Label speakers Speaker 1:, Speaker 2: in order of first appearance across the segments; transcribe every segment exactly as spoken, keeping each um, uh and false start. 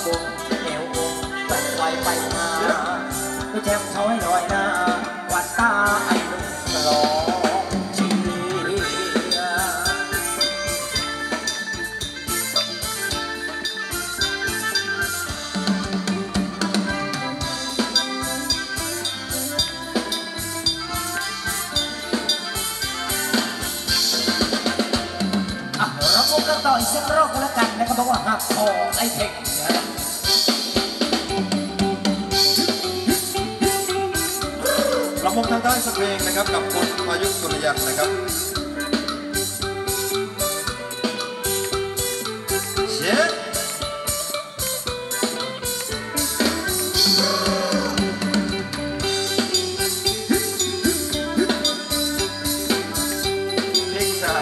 Speaker 1: วงเอววงไปไวไปมาไปแทงเขาให้ลอยหน้าวัดตาไอ้นุ่มหล่อชีเราพบกันต่ออีกสักรอบกันแล้วกันนะครับบอกว่าหักคอไอ้เทค
Speaker 2: เรามองทางด้านสเพลงนะครับกับคุณพายุสุริยันนะครับเช็ดเพลงจ้า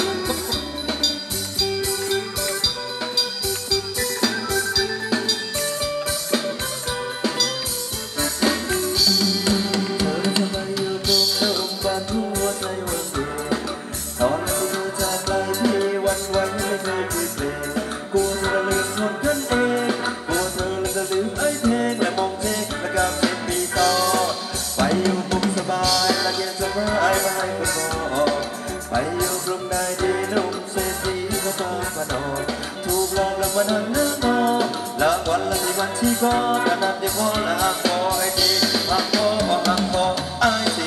Speaker 2: ไปอยู่กรุงใดดีนุ่มเศรษฐีเขาตามมาดอกถูกหลอกแล้วมานั่งนึกมองละวันละที่วันที่ก็กระดับเดียวพอละหักคอไอ้ทีหักคอหักคอไอ้ที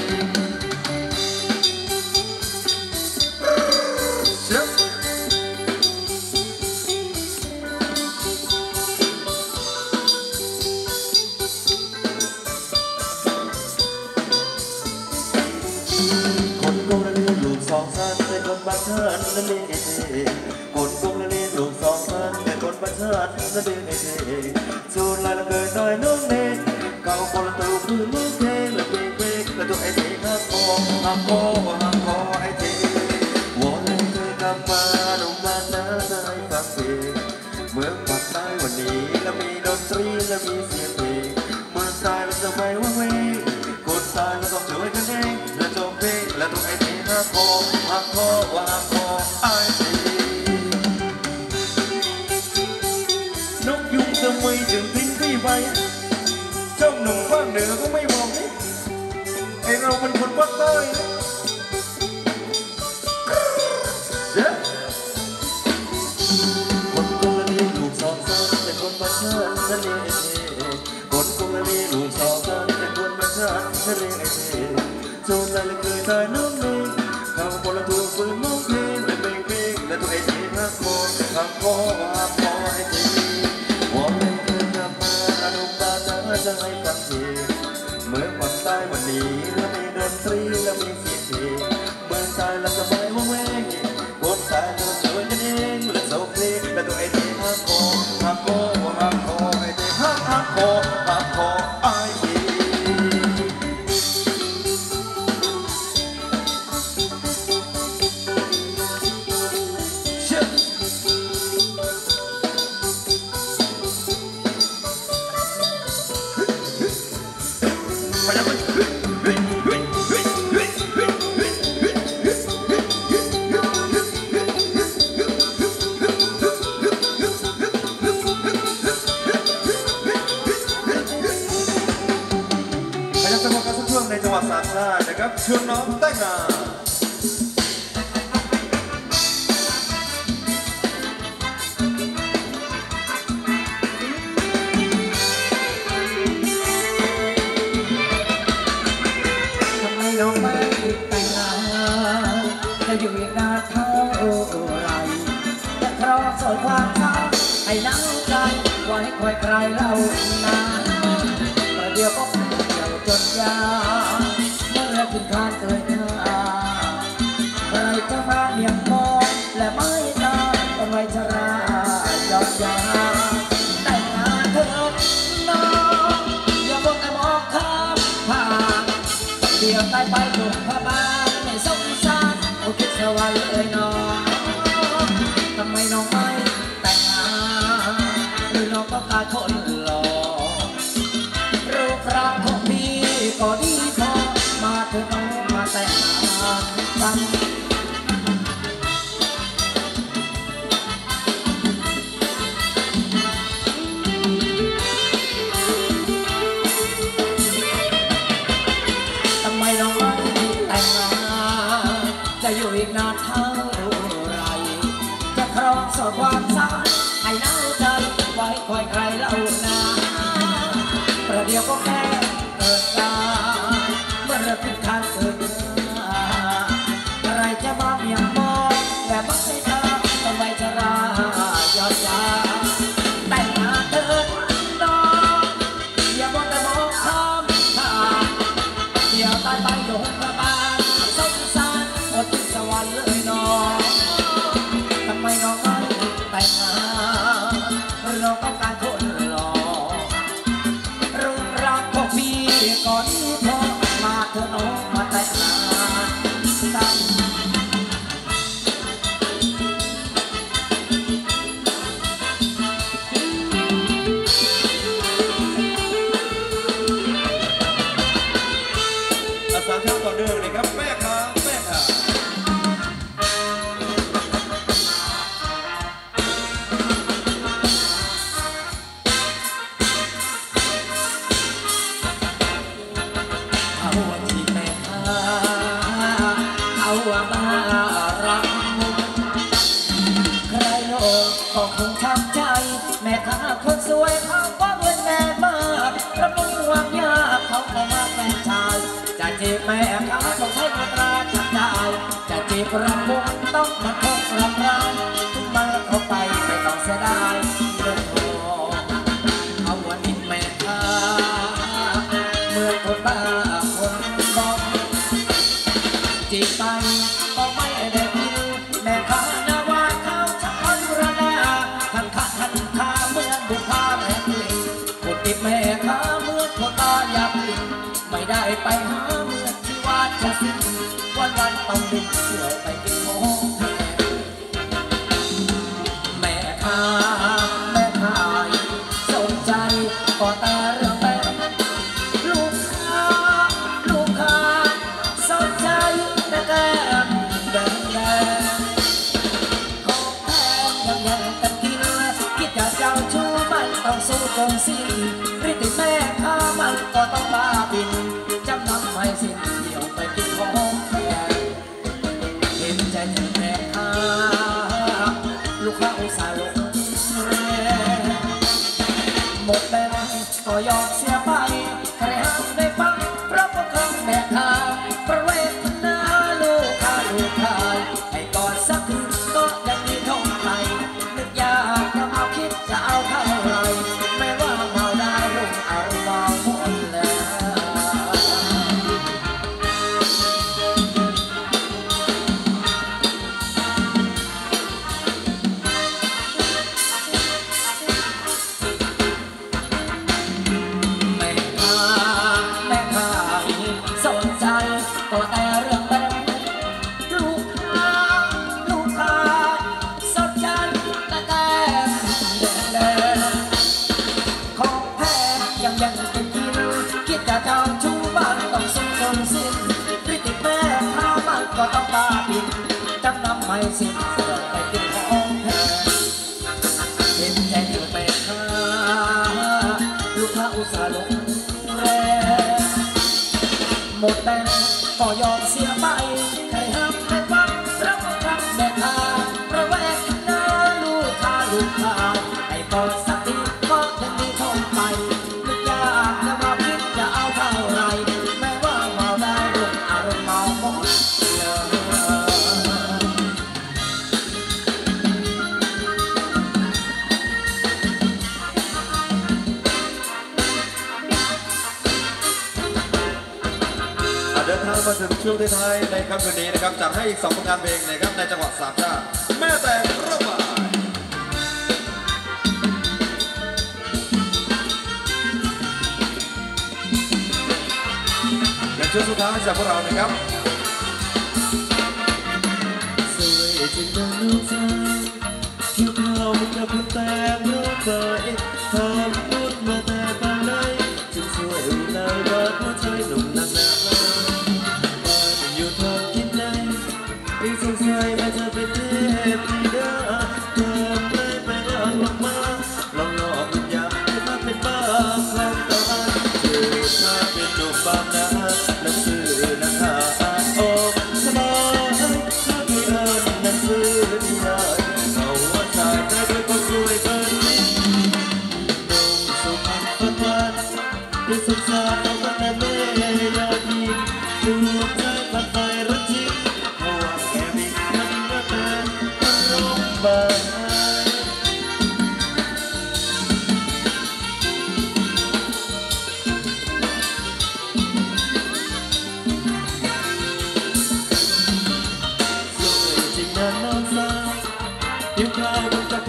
Speaker 2: เชื่อสองสันเป็นคนบ้านเชิญนั่นเองไอ้เท่กดกุ้งนั่นเองลูกสองสันเป็นคนบ้านเชิญนั่นเองไอ้เท่สูดลายละเกยน้อยน้องเน่เก่าคนละตัวพื้นมือเท่ละเบงเบงละตัวไอ้เท่หักคอหักคอหักคอไอ้เท่วอนเลยเคยกลับมาหนุ่มบ้านนาได้ฟังเพลงเมืองภาคใต้วันนี้และมีดนตรีและมีเสียงเพลงเมืองใต้และจะไม่ว่างเวงคนใต้และต้องช่วยกันเองและจงเพลงและตัวไอ้เท่หักคอหักคอหักคอไอ้ทีนกยุงทำไมถึงทิ้งพี่ไปเจ้าหนุ่มภาคเหนือก็ไม่บอกนี่ไอเราเป็นคนภาคใต้เจ๊คนกรุงละลีลูกสองสันแต่คนบ้านเชิญนั่นเองไอ้เท่คนกรุงละลีลูกสองสันแต่คนบ้านเชิญนั่นเองไอ้เท่โจรอะไรเคยตายน้องเองข้าวคนละตัวปืนมองเพลงและเพลงเพลงและตัวไอ้เท่หักคอหักคอหักคอไอ้เท่วอนเลยเคยกลับมาอนุบาลนะจะให้ฟังเพลงเมืองภาคใต้วันนี้และมีดนตรีและมีเสียงเพลงเมืองใต้และสบายว่างเวงคนใต้เราช่วยกันเองและโซเพลงและตัวไอ้เท่หักคอหักคอหักคอไอ้เท่หักหักคอหักคอไอ้เท่ในจังหวัดสามชาตินะครับเชิญน้องแต่งงาน
Speaker 1: ทำไมน้องไม่แต่งงานจะอยู่อีกนานเท่าไรจะครองสวยความเศร้าให้น้ำใจไว้คอยใครเล่านานประเดี๋ยวก็เกี่ยวจนยาเมื่อคุณทานเกินหน้าใครจะมาเลี้ยงมองและไม่ตาต้องไว้ชรายอดยาแต่งงานเถิดน้องอย่าบอกแต่มองข้ามผ่านเดี๋ยวตายไปหนุ่มพม่าไม่สงสารโอ้คิดเสียวันเลยน้องทำไมน้องไม่แต่งงานหรือน้องต้องการคนหล่อรูปร่างของพี่ก็ดีพอมาเถอะน้องมาแต่งงานกัน นให้คอยใครเล่านาประเดี๋ยวก็แค่เกิดตาเมื่อเริ่มขึ้นข้างเกิดอะไรจะมาเมียงมองและมักให้เธอทำไมจะรายอดยาแต่งงานเถิดน้องอย่ามัวแต่มองข้ามทางเดี๋ยวตายไปโดนกระบาลสงสารอดสวรรค์เลยน้องทำไมน้องไม่แต่งงานเราต้องการคนหล่อรูปร่างของพี่ก่อนที่พอมาเธอน้องมาแต่งงานกัน
Speaker 2: สามช่วงต่อเนื่องเลยครับแม่ค้าแม่ค้า
Speaker 1: เอาว่าที่แม่ค้าเอาว่ามารักใครโลกก็คงช้ำใจแม่ค้าคนสวยเขาก็เงินแม่มากรับรู้ว่ายากเขาก็มาแฟนชายจะจีบแม่ค้าต้องใช้มาตราจับได้จะจีบรำวงต้องมาคบรำรำทุกมาเข้าไปไม่ต้องเสียดายเงินทองเอาวันนี้แม่ค้าเมื่อคนบ้าคนบอกจีบไปก็ไม่ได้กินแม่ค้าหน้าว่าเขาจะคอยดูแลทันขาทันขาเมื่อบุพาแม่กลิ่นคนติดแม่ค้าเมื่อคนตาอยากปิดไม่ได้ไปหาเมื่อที่ว่าจะสิ้นวันวันต้องบินเสื่อไปกินของแม่ค้าแม่ขายสนใจก็แต่เรื่องแต่ลูกค้าลูกค้าสนใจแต่แก้มแดงแดงของแพงยังยังกันกินคิดจะเจ้าชู้มันต้องสู้จนสิ้นริติแม่ค้ามันก็ต้องบ้าบินจำนำไม่สิ้นเดี่ยวไปกินของแพงเห็นใจยังแม่ค้าลูกค้าอุตส่าห์ลงแรงหมดแรงก็ยอมเสียไปใครห้ามได้ฟังเพราะพวกเขาแม่ค้าประเวทนาลูกค้าลูกค้าให้ก่อนสักคืนก็ยังมีทงไทยนึกอยากจะเอาคิดจะเอาเท่าไรแม้ว่าเมาได้ลงเอาเมาหมดแล้วแม่ค้าแม่ขายสนใจก็แต่เรื่องแบงลูกค้าลูกค้าสนใจแต่แก้มแดงๆของแพงยังยังจะกินคิดจะเจ้าชู้บ้านต้องสิ้นจนสิ้นพฤติแม่ค้ามันก็ต้องบ้าบินจำนำไม่สิ้นเสือกไปกินของแพงเห็นใจเธอแม่ค้าลูกค้าอุตส่าห์ลงแรงหมดแบงก็ยอมเสียไปใครห้ามไม่ฟังรับคำแม่ค้าประแวกหน้าลูกค้าลูกค้าให้ก่อนสักทีก็ยังมีทองไปนึกอยากจะมาคิดจะเอาเท่าไรแม้ว่าเมาได้ลงอารมณ์เมาหมดเลย
Speaker 2: เดินทางมาถึงช่วงท้ายในค่ำคืนนี้นะครับจัดให้อีกสองผลงานเพลงนะครับในจังหวัดสามชาติแม่แต่งระบายและช่วงสุดท้ายจากพวกเรานะครับสวยจริงนะน้องสาวผิวขาวมันกับคนแต่งระบายทำนุ่นมาแต่ปานไหนจึงสวยในบ้านหัวใจหนุ่มนักหนาอยู่ทางกินไหนอีกสงสัยอาจจะเป็นเทพธิดาเธอไม่ไปลองลงมาลองหลอกวิญญาณให้มาเป็นบ้าคลองตาเธอถ้าเป็นหนุ่มบางนาและสื่อนะคะออกสบายถ้าไม่เอิญนั้นซื้อที่ได้เอาว่าชายได้ด้วยก็สวยเกินนี้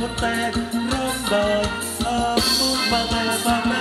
Speaker 2: แตกร้องได้อาบุญบางแม่บางแม่